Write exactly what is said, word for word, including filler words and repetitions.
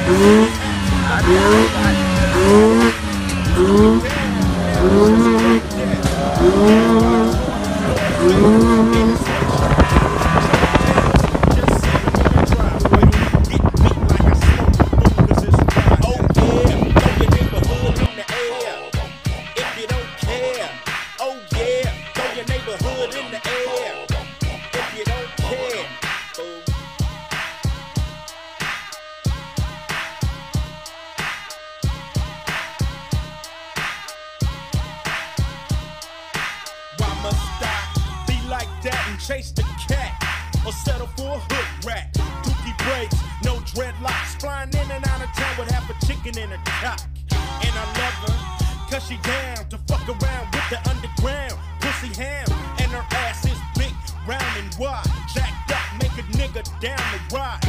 Chase the cat or settle for a hood rat. Dookie braids, no dreadlocks, flying in and out of town with half a chicken in her cock. And I love her, cause she down to fuck around with the underground pussy ham. And her ass is big, round and wide, jacked up, make a nigga down the ride.